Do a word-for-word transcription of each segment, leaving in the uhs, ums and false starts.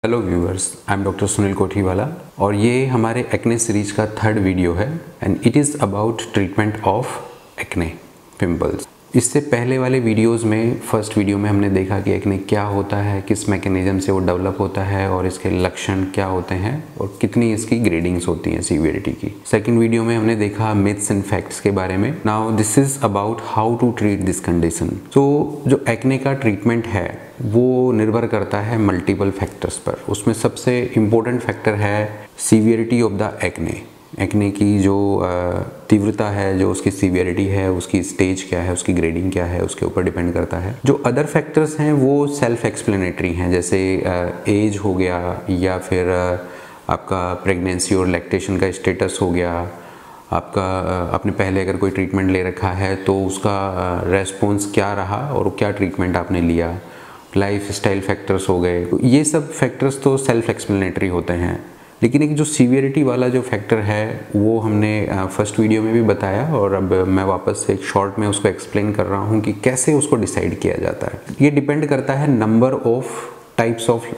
Hello viewers, I am doctor Sunil Kothiwala और ये हमारे एक्ने सीरीज का थर्ड वीडियो है and it is about treatment of acne pimples. इससे पहले वाले वीडियोस में फर्स्ट वीडियो में हमने देखा कि एक्ने क्या होता है, किस मैकेनिज्म से वो डेवलप होता है और इसके लक्षण क्या होते हैं और कितनी इसकी ग्रेडिंग्स होती हैं सीवियरिटी की। सेकंड वीडियो में हमने देखा मिथ्स एंड फैक्ट्स के बारे में। Now this is about how to treat this condition. तो जो एक्ने का ट्रीटमेंट है वो निर्भर करता है मल्टीपल फैक्टर्स पर। उसमें सबसे इम्पोर्टेंट फैक्टर है severity of the acne. Acne की जो तीव्रता है, जो उसकी सीवियरिटी है, उसकी स्टेज क्या है, उसकी ग्रेडिंग क्या है, उसके ऊपर डिपेंड करता है। जो अदर फैक्टर्स हैं वो सेल्फ एक्सप्लेनेटरी हैं, जैसे एज हो गया या फिर आपका प्रेगनेंसी और लैक्टेशन का स्टेटस हो गया, आपका आपने पहले अगर कोई ट्रीटमेंट ले रखा है तो उसका रेस्पॉन्स क्या रहा और क्या ट्रीटमेंट आपने लिया, लाइफ स्टाइल फैक्टर्स हो गए। तो ये सब फैक्टर्स तो सेल्फ एक्सप्लेनेटरी होते हैं। लेकिन एक जो सीवियरिटी वाला जो फैक्टर है वो हमने फर्स्ट वीडियो में भी बताया और अब मैं वापस से एक शॉर्ट में उसको एक्सप्लेन कर रहा हूँ कि कैसे उसको डिसाइड किया जाता है। ये डिपेंड करता है number of types of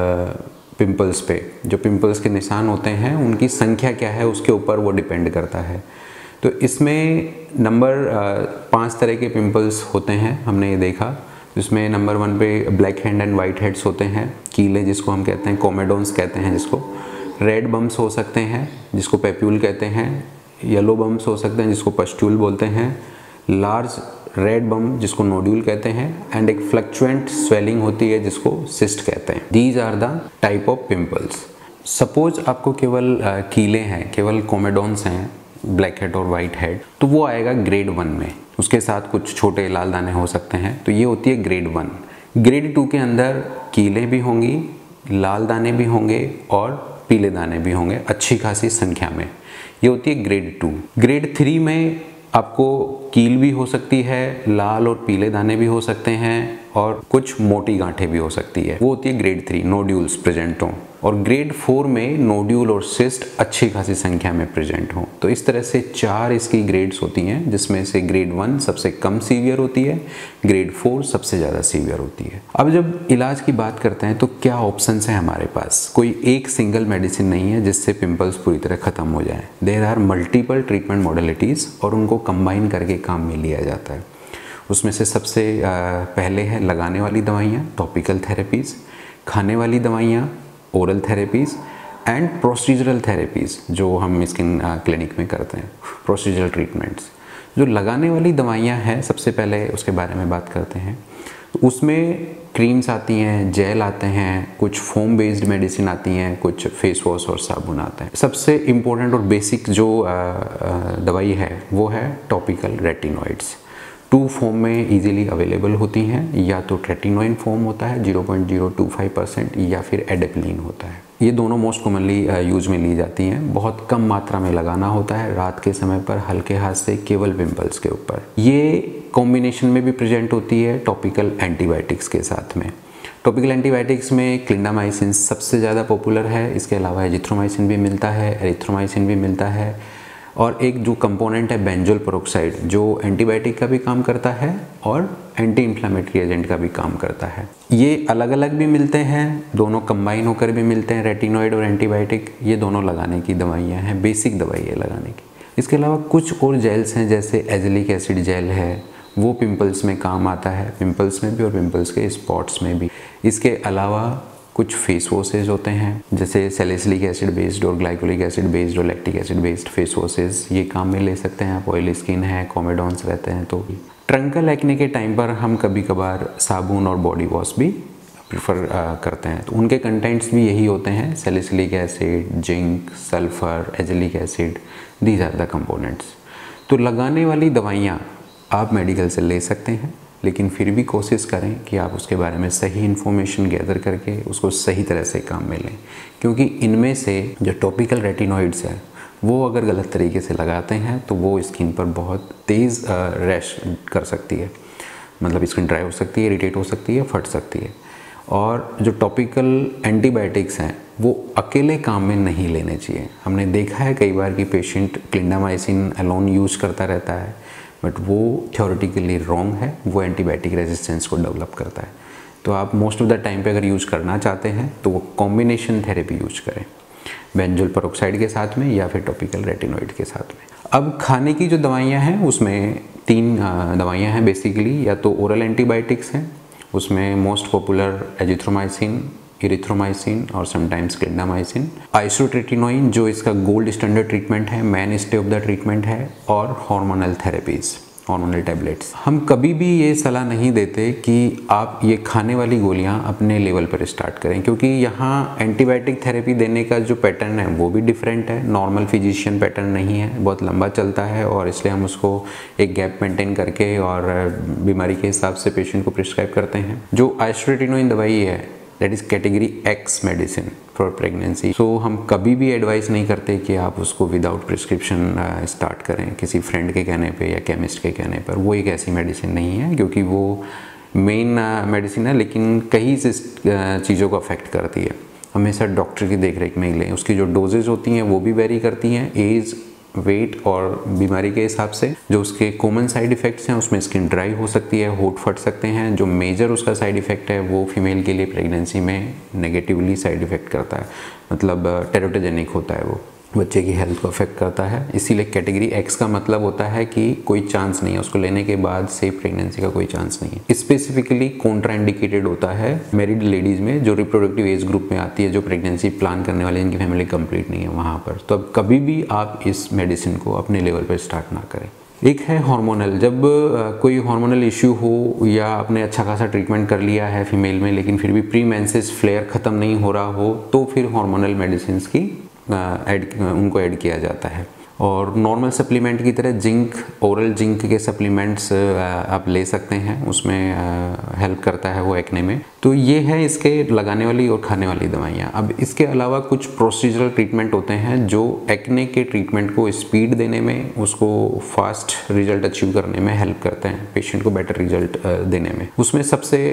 pimples पे। जो पिंपल्स के निशान होते हैं उनकी संख्या क्या है उसके ऊपर वो डिपेंड करता है। तो इसमें नंबर पाँच तरह के पिंपल्स होते हैं, हमने ये देखा। जिसमें नंबर वन पे black head and white heads होते हैं, कीले जिसको हम कहते हैं, कोमेडोन्स कहते हैं जिसको। रेड बम्स हो सकते हैं जिसको पेप्यूल कहते हैं। येलो बम्स हो सकते हैं जिसको पस्ट्यूल बोलते हैं। लार्ज रेड बम जिसको नोड्यूल कहते हैं एंड एक फ्लक्चुएंट स्वेलिंग होती है जिसको सिस्ट कहते हैं। These are the type of pimples. Suppose आपको केवल कीले हैं, केवल कोमेडोन्स हैं, ब्लैक हेड और वाइट हेड, तो वो आएगा ग्रेड वन में। उसके साथ कुछ छोटे लाल दाने हो सकते हैं, तो ये होती है ग्रेड वन। ग्रेड टू के अंदर कीले भी होंगी, लाल दाने भी होंगे और पीले दाने भी होंगे अच्छी खासी संख्या में। ये होती है ग्रेड टू। ग्रेड थ्री में आपको कील भी हो सकती है, लाल और पीले दाने भी हो सकते हैं और कुछ मोटी गांठें भी हो सकती है, वो होती है ग्रेड थ्री, नोड्यूल्स प्रेजेंट हों। और ग्रेड फोर में नोड्यूल और सिस्ट अच्छी खासी संख्या में प्रेजेंट हों। तो इस तरह से चार इसकी ग्रेड्स होती हैं, जिसमें से ग्रेड वन सबसे कम सीवियर होती है, ग्रेड फोर सबसे ज़्यादा सीवियर होती है। अब जब इलाज की बात करते हैं तो क्या ऑप्शंस हैं हमारे पास। कोई एक सिंगल मेडिसिन नहीं है जिससे पिंपल्स पूरी तरह ख़त्म हो जाए। There are multiple treatment modalities और उनको कंबाइन करके काम में लिया जाता है। उसमें से सबसे पहले है लगाने वाली दवाइयाँ, टॉपिकल थेरेपीज़, खाने वाली दवाइयाँ, oral therapies and procedural therapies जो हम स्किन क्लिनिक में करते हैं, प्रोसीजरल ट्रीटमेंट्स। जो लगाने वाली दवाइयाँ हैं सबसे पहले उसके बारे में बात करते हैं। तो उसमें क्रीम्स आती हैं, जेल आते हैं, कुछ फोम बेस्ड मेडिसिन आती हैं, कुछ फेस वॉश और साबुन आता है। सबसे इम्पोर्टेंट और बेसिक जो दवाई है वो है टॉपिकल रेटिनॉइड्स। टू फॉर्म में इजीली अवेलेबल होती हैं, या तो ट्रेटिनोइन फॉर्म होता है zero point zero two five percent या फिर एडेप्लिन होता है। ये दोनों मोस्ट कॉमनली यूज में ली जाती हैं। बहुत कम मात्रा में लगाना होता है रात के समय पर हल्के हाथ से केवल पिंपल्स के ऊपर। ये कॉम्बिनेशन में भी प्रेजेंट होती है टॉपिकल एंटीबायोटिक्स के साथ में। टॉपिकल एंटीबायोटिक्स में क्लिंडामाइसिन सबसे ज़्यादा पॉपुलर है। इसके अलावा एजिथ्रोमाइसिन भी मिलता है, एरिथ्रोमाइसिन भी मिलता है और एक जो कंपोनेंट है बेंजोल पेरोक्साइड जो एंटीबायोटिक का भी काम करता है और एंटी इन्फ्लेमेटरी एजेंट का भी काम करता है। ये अलग अलग भी मिलते हैं, दोनों कंबाइन होकर भी मिलते हैं, रेटिनॉइड और एंटीबायोटिक। ये दोनों लगाने की दवाइयाँ हैं, बेसिक दवाई है लगाने की। इसके अलावा कुछ और जेल्स हैं, जैसे एजिलिक एसिड जेल है, वो पिंपल्स में काम आता है, पिंपल्स में भी और पिंपल्स के स्पॉट्स में भी। इसके अलावा कुछ फेस वॉशेज होते हैं, जैसे सैलिसिलिक एसिड बेस्ड और ग्लाइकोलिक एसिड बेस्ड और lactic acid based face washes, ये काम में ले सकते हैं आप। ऑयली स्किन है, कोमेडोन्स रहते हैं तो। ट्रंकल एक्ने के टाइम पर हम कभी कभार साबुन और बॉडी वॉश भी प्रेफर करते हैं, तो उनके कंटेंट्स भी यही होते हैं, salicylic acid, zinc, sulphur, azelaic acid, these are the components. तो लगाने वाली दवाइयाँ आप मेडिकल से ले सकते हैं, लेकिन फिर भी कोशिश करें कि आप उसके बारे में सही इन्फॉर्मेशन गैदर करके उसको सही तरह से काम में लें, क्योंकि इनमें से जो टॉपिकल रेटिनॉइड्स हैं वो अगर गलत तरीके से लगाते हैं तो वो स्किन पर बहुत तेज़ रैश कर सकती है, मतलब स्किन ड्राई हो सकती है, इरिटेट हो सकती है, फट सकती है। और जो टॉपिकल एंटीबायोटिक्स हैं वो अकेले काम में नहीं लेने चाहिए। हमने देखा है कई बार कि पेशेंट क्लिंडामाइसिन अलोन यूज करता रहता है, बट वो थ्योरेटिकली रॉन्ग है, वो एंटीबायोटिक रेजिस्टेंस को डेवलप करता है। तो आप मोस्ट ऑफ द टाइम पे अगर यूज़ करना चाहते हैं तो वो कॉम्बिनेशन थेरेपी यूज करें, बेंजोल पेरोक्साइड के साथ में या फिर टॉपिकल रेटिनॉइड के साथ में। अब खाने की जो दवाइयाँ हैं उसमें तीन दवाइयाँ हैं बेसिकली, या तो ओरल एंटीबायोटिक्स हैं, उसमें मोस्ट पॉपुलर एजिथ्रोमाइसिन, इरिथ्रोमाइसिन और समटाइम्स क्लिंडामाइसिन। आइसोट्रेटिनोइन जो इसका गोल्ड स्टैंडर्ड ट्रीटमेंट है, main stay of the treatment है, और हार्मोनल थेरेपीज़, हार्मोनल टैबलेट्स। हम कभी भी ये सलाह नहीं देते कि आप ये खाने वाली गोलियां अपने लेवल पर स्टार्ट करें, क्योंकि यहाँ एंटीबायोटिक थेरेपी देने का जो पैटर्न है वो भी डिफरेंट है, नॉर्मल फिजिशियन पैटर्न नहीं है, बहुत लंबा चलता है, और इसलिए हम उसको एक गैप मेंटेन करके और बीमारी के हिसाब से पेशेंट को प्रिस्क्राइब करते हैं। जो आइसोट्रेटिनोइन दवाई है that is category X medicine for pregnancy, so हम कभी भी एडवाइस नहीं करते कि आप उसको विदाउट प्रिस्क्रिप्शन स्टार्ट करें किसी फ्रेंड के कहने पे या केमिस्ट के कहने पर। वो एक ऐसी मेडिसिन नहीं है, क्योंकि वो मेन मेडिसिन है लेकिन कई चीज़ों को अफेक्ट करती है। हमेशा डॉक्टर की देखरेख में लें, उसकी जो डोजेज होती हैं वो भी वेरी करती हैं एज, वेट और बीमारी के हिसाब से। जो उसके कॉमन साइड इफ़ेक्ट्स हैं उसमें स्किन ड्राई हो सकती है, होठ फट सकते हैं। जो मेजर उसका साइड इफ़ेक्ट है वो फीमेल के लिए प्रेगनेंसी में नेगेटिवली साइड इफ़ेक्ट करता है, मतलब टेरोटोजेनिक होता है, वो बच्चे की हेल्थ को अफेक्ट करता है। इसीलिए कैटेगरी एक्स का मतलब होता है कि कोई चांस नहीं है, उसको लेने के बाद सेफ प्रेगनेंसी का कोई चांस नहीं है। स्पेसिफिकली कॉन्ट्राइंडिकेटेड होता है मैरिड लेडीज़ में, जो रिप्रोडक्टिव एज ग्रुप में आती है, जो प्रेगनेंसी प्लान करने वाले जिनकी फैमिली कंप्लीट नहीं है वहाँ पर। तो अब कभी भी आप इस मेडिसिन को अपने लेवल पर स्टार्ट ना करें। एक है हार्मोनल, जब कोई हार्मोनल इश्यू हो या आपने अच्छा खासा ट्रीटमेंट कर लिया है फीमेल में लेकिन फिर भी प्री मेंसेस फ्लेयर ख़त्म नहीं हो रहा हो, तो फिर हार्मोनल मेडिसिन की ऐड उनको ऐड किया जाता है। और नॉर्मल सप्लीमेंट की तरह जिंक, ओरल जिंक के सप्लीमेंट्स आप ले सकते हैं, उसमें हेल्प करता है वो एक्ने में। तो ये है इसके लगाने वाली और खाने वाली दवाइयाँ। अब इसके अलावा कुछ प्रोसीजरल ट्रीटमेंट होते हैं जो एक्ने के ट्रीटमेंट को स्पीड देने में, उसको फास्ट रिजल्ट अचीव करने में हेल्प करते हैं, पेशेंट को बेटर रिजल्ट देने में। उसमें सबसे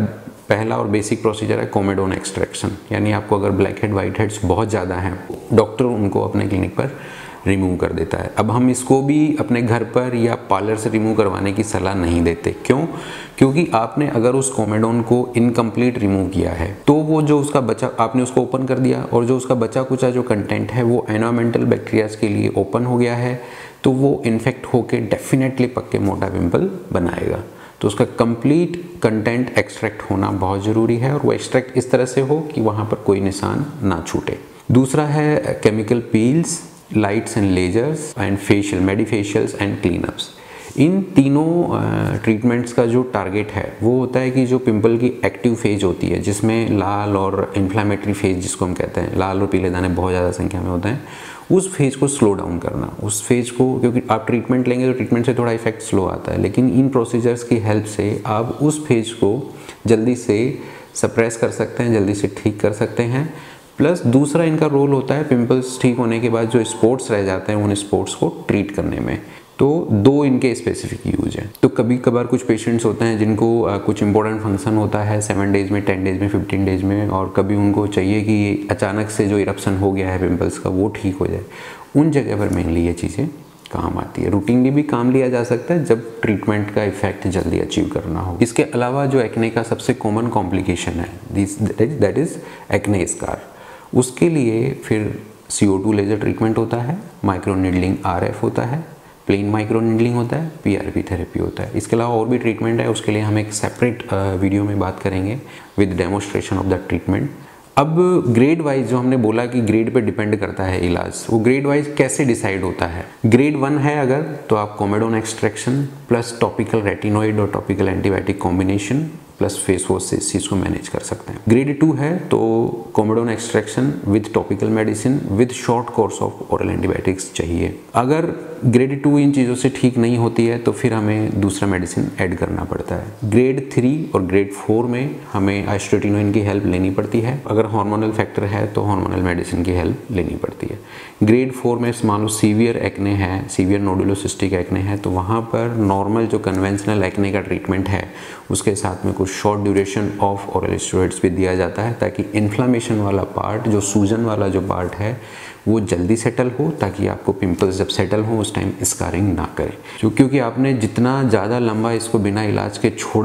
पहला और बेसिक प्रोसीजर है कोमेडोन एक्सट्रैक्शन, यानी आपको अगर ब्लैक हेड वाइट हेड्स बहुत ज़्यादा हैं, डॉक्टर उनको अपने क्लिनिक पर रिमूव कर देता है। अब हम इसको भी अपने घर पर या पार्लर से रिमूव करवाने की सलाह नहीं देते। क्यों? क्योंकि आपने अगर उस कोमेडोन को इनकम्प्लीट रिमूव किया है तो वो जो उसका बचा, आपने उसको ओपन कर दिया और जो उसका बचा कुचा जो कंटेंट है वो एनवायरमेंटल बैक्टीरियाज के लिए ओपन हो गया है, तो वो इन्फेक्ट होकर डेफिनेटली पक्के मोटा पिंपल बनाएगा। तो उसका कंप्लीट कंटेंट एक्सट्रैक्ट होना बहुत ज़रूरी है, और वो एक्सट्रैक्ट इस तरह से हो कि वहाँ पर कोई निशान ना छूटे। दूसरा है chemical peels, lights and lasers and facial, medifacials and cleanups. इन तीनों ट्रीटमेंट्स uh, का जो टारगेट है वो होता है कि जो पिंपल की एक्टिव फेज होती है, जिसमें लाल और इन्फ्लामेटरी फेज जिसको हम कहते हैं, लाल और पीले दाने बहुत ज़्यादा संख्या में होते हैं, उस फेज को स्लो डाउन करना। उस फेज को, क्योंकि आप ट्रीटमेंट लेंगे तो ट्रीटमेंट से थोड़ा इफेक्ट स्लो आता है, लेकिन इन प्रोसीजर्स की हेल्प से आप उस फेज को जल्दी से सप्रेस कर सकते हैं, जल्दी से ठीक कर सकते हैं। प्लस दूसरा इनका रोल होता है पिंपल्स ठीक होने के बाद जो स्पॉट्स रह जाते हैं उन स्पॉट्स को ट्रीट करने में। तो दो इनके स्पेसिफिक यूज हैं। तो कभी कभार कुछ पेशेंट्स होते हैं जिनको आ, कुछ इंपॉर्टेंट फंक्शन होता है सेवन डेज में, टेन डेज में, फिफ्टीन डेज में, और कभी उनको चाहिए कि अचानक से जो इरप्शन हो गया है पिंपल्स का वो ठीक हो जाए। उन जगह पर मेनली ये चीज़ें काम आती है। रूटीनली भी काम लिया जा सकता है जब ट्रीटमेंट का इफेक्ट जल्दी अचीव करना हो। इसके अलावा जो एक्ने का सबसे कॉमन कॉम्प्लिकेशन है दैट इज़ एक्ने स्कार, उसके लिए फिर C O two laser treatment होता है, माइक्रो नीडलिंग आर एफ होता है, प्लेन माइक्रो नीडलिंग होता है, पी आर पी थेरेपी होता है। इसके अलावा और भी ट्रीटमेंट है, उसके लिए हम एक सेपरेट वीडियो में बात करेंगे with demonstration of the treatment. अब ग्रेड वाइज जो हमने बोला कि ग्रेड पे डिपेंड करता है इलाज, वो ग्रेड वाइज कैसे डिसाइड होता है। ग्रेड वन है अगर, तो आप comedone extraction plus topical retinoid और topical antibiotic combination plus face wash से इस चीज़ को मैनेज कर सकते हैं। ग्रेड टू है तो comedone extraction with topical medicine with short course of oral antibiotics चाहिए। अगर ग्रेड टू इन चीज़ों से ठीक नहीं होती है तो फिर हमें दूसरा मेडिसिन ऐड करना पड़ता है। ग्रेड थ्री और ग्रेड फोर में हमें आइसोट्रेटिनोइन की हेल्प लेनी पड़ती है। अगर हार्मोनल फैक्टर है तो हार्मोनल मेडिसिन की हेल्प लेनी पड़ती है। ग्रेड फोर में मान लो सीवियर एक्ने है, सीवियर नोडुलोसिस्टिक एक्ने है, तो वहाँ पर नॉर्मल जो कन्वेंशनल एक्ने का ट्रीटमेंट है उसके साथ में कुछ short duration of oral steroids भी दिया जाता है, ताकि इन्फ्लामेशन वाला पार्ट, जो सूजन वाला जो पार्ट है वो जल्दी सेटल हो, ताकि आपको पिंपल्स जब सेटल हो उस टाइम स्कारिंग ना करे। क्योंकि आपने जितना ज़्यादा लंबा इसको बिना इलाज के छोड़ा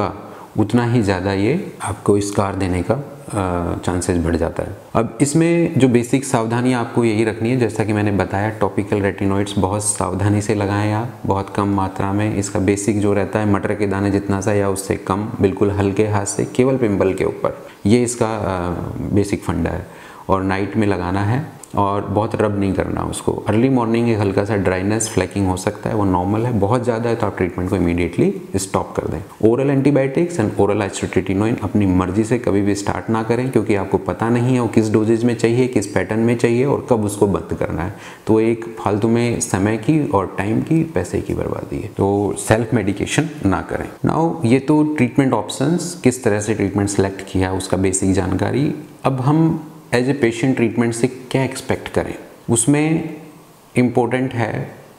उतना ही ज़्यादा ये आपको स्कार देने का चांसेस बढ़ जाता है। अब इसमें जो बेसिक सावधानियाँ आपको यही रखनी है, जैसा कि मैंने बताया, टॉपिकल रेटिनॉइड्स बहुत सावधानी से लगाएं आप, बहुत कम मात्रा में। इसका बेसिक जो रहता है मटर के दाने जितना सा या उससे कम, बिल्कुल हल्के हाथ से, केवल पिंपल के ऊपर, ये इसका बेसिक फंडा है। और नाइट में लगाना है और बहुत रब नहीं करना उसको। अर्ली मॉर्निंग एक हल्का सा ड्राइनेस, फ्लैकिंग हो सकता है, वो नॉर्मल है। बहुत ज़्यादा है तो आप ट्रीटमेंट को इमीडिएटली स्टॉप कर दें। Oral antibiotics and oral isotretinoin अपनी मर्जी से कभी भी स्टार्ट ना करें, क्योंकि आपको पता नहीं है वो किस डोजेज में चाहिए, किस पैटर्न में चाहिए और कब उसको बंद करना है। तो एक फालतू में समय की और टाइम की, पैसे की बर्बादी है। तो सेल्फ मेडिकेशन ना करें। नाउ ये तो ट्रीटमेंट ऑप्शंस, किस तरह से ट्रीटमेंट सेलेक्ट किया उसका बेसिक जानकारी। अब हम एज ए पेशेंट ट्रीटमेंट से क्या एक्सपेक्ट करें, उसमें इम्पोर्टेंट है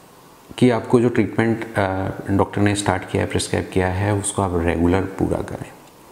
कि आपको जो ट्रीटमेंट डॉक्टर ने स्टार्ट किया है, प्रिस्क्राइब किया है, उसको आप रेगुलर पूरा करें।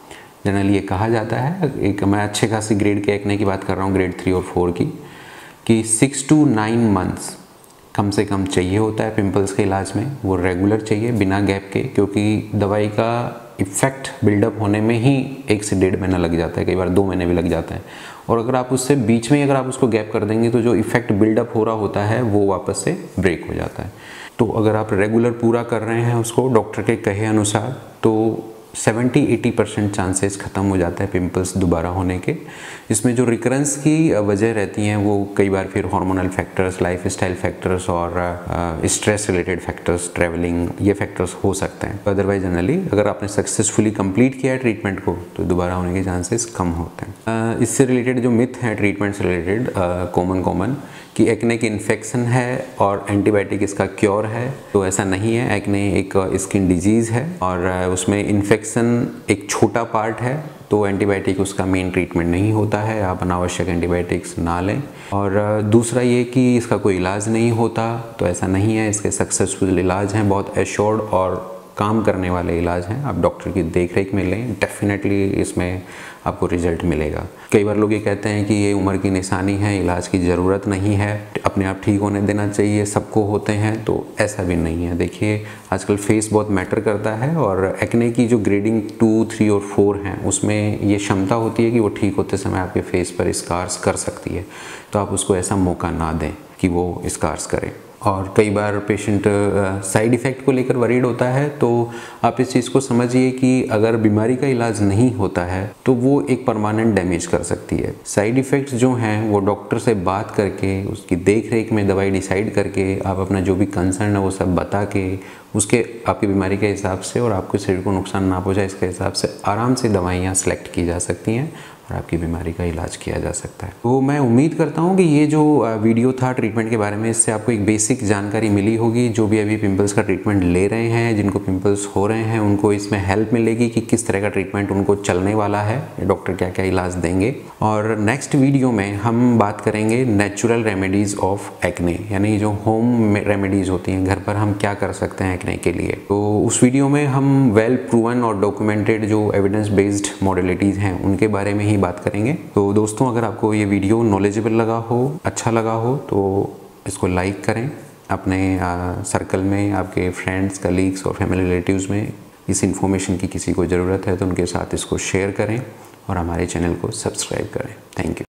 जनरली ये कहा जाता है, एक मैं अच्छे खासी ग्रेड के एक्ने की बात कर रहा हूँ, ग्रेड थ्री और फोर की, कि सिक्स टू नाइन मंथ्स कम से कम चाहिए होता है पिंपल्स के इलाज में। वो रेगुलर चाहिए, बिना गैप के, क्योंकि दवाई का इफ़ेक्ट बिल्डअप होने में ही एक से डेढ़ महीना लग जाता है, कई बार दो महीने भी लग जाते हैं। और अगर आप उससे बीच में अगर आप उसको गैप कर देंगे तो जो इफ़ेक्ट बिल्डअप हो रहा होता है वो वापस से ब्रेक हो जाता है। तो अगर आप रेगुलर पूरा कर रहे हैं उसको डॉक्टर के कहे अनुसार, तो सेवेंटी एटी परसेंट चांसेस ख़त्म हो जाता है पिंपल्स दोबारा होने के। इसमें जो रिकरेंस की वजह रहती हैं वो कई बार फिर हार्मोनल फैक्टर्स, लाइफस्टाइल फैक्टर्स और स्ट्रेस रिलेटेड फैक्टर्स, ट्रैवलिंग, ये फैक्टर्स हो सकते हैं। अदरवाइज जनरली अगर आपने सक्सेसफुली कंप्लीट किया है ट्रीटमेंट को तो दोबारा होने के चांसेस कम होते हैं। uh, इससे रिलेटेड जो मिथ हैं ट्रीटमेंट से रिलेटेड, कॉमन कॉमन कि एक्ने की इन्फेक्शन है और एंटीबायोटिक इसका क्योर है, तो ऐसा नहीं है। एक्ने एक स्किन डिजीज़ है और उसमें इन्फेक्शन एक छोटा पार्ट है, तो एंटीबायोटिक उसका मेन ट्रीटमेंट नहीं होता है। आप अनावश्यक एंटीबायोटिक्स ना लें। और दूसरा ये कि इसका कोई इलाज नहीं होता, तो ऐसा नहीं है। इसके सक्सेसफुल इलाज हैं, बहुत एश्योर्ड और काम करने वाले इलाज हैं। आप डॉक्टर की देखरेख में लें, डेफिनेटली इसमें आपको रिजल्ट मिलेगा। कई बार लोग ये कहते हैं कि ये उम्र की निशानी है, इलाज की ज़रूरत नहीं है, अपने आप ठीक होने देना चाहिए, सबको होते हैं, तो ऐसा भी नहीं है। देखिए आजकल फेस बहुत मैटर करता है और एक्ने की जो ग्रेडिंग टू, थ्री और फोर हैं उसमें ये क्षमता होती है कि वो ठीक होते समय आपके फेस पर स्कार्स कर सकती है। तो आप उसको ऐसा मौका ना दें कि वो स्कार्स करे। और कई बार पेशेंट साइड इफ़ेक्ट को लेकर वरीड होता है, तो आप इस चीज़ को समझिए कि अगर बीमारी का इलाज नहीं होता है तो वो एक परमानेंट डैमेज कर सकती है। साइड इफ़ेक्ट्स जो हैं वो डॉक्टर से बात करके, उसकी देख रेख में दवाई डिसाइड करके, आप अपना जो भी कंसर्न है वो सब बता के, उसके आपकी बीमारी के हिसाब से और आपके शरीर को नुकसान ना पहुँचाए इसके हिसाब से आराम से दवाइयाँ सेलेक्ट की जा सकती हैं और आपकी बीमारी का इलाज किया जा सकता है। तो मैं उम्मीद करता हूँ कि ये जो वीडियो था ट्रीटमेंट के बारे में, इससे आपको एक बेसिक जानकारी मिली होगी। जो भी अभी पिंपल्स का ट्रीटमेंट ले रहे हैं, जिनको पिंपल्स हो रहे हैं, उनको इसमें हेल्प मिलेगी कि किस तरह का ट्रीटमेंट उनको चलने वाला है, डॉक्टर क्या क्या इलाज देंगे। और नेक्स्ट वीडियो में हम बात करेंगे नेचुरल रेमेडीज़ ऑफ एक्ने, यानी जो होम रेमेडीज़ होती हैं, घर पर हम क्या कर सकते हैं एक्ने के लिए। तो उस वीडियो में हम वेल प्रूवन और डॉक्यूमेंटेड जो एविडेंस बेस्ड मॉडलिटीज़ हैं उनके बारे में ही बात करेंगे। तो दोस्तों, अगर आपको ये वीडियो नॉलेजेबल लगा हो, अच्छा लगा हो, तो इसको लाइक करें। अपने सर्कल में, आपके फ्रेंड्स, कलीग्स और फैमिली रिलेटिव्स में इस इन्फॉर्मेशन की किसी को ज़रूरत है तो उनके साथ इसको शेयर करें और हमारे चैनल को सब्सक्राइब करें। Thank you.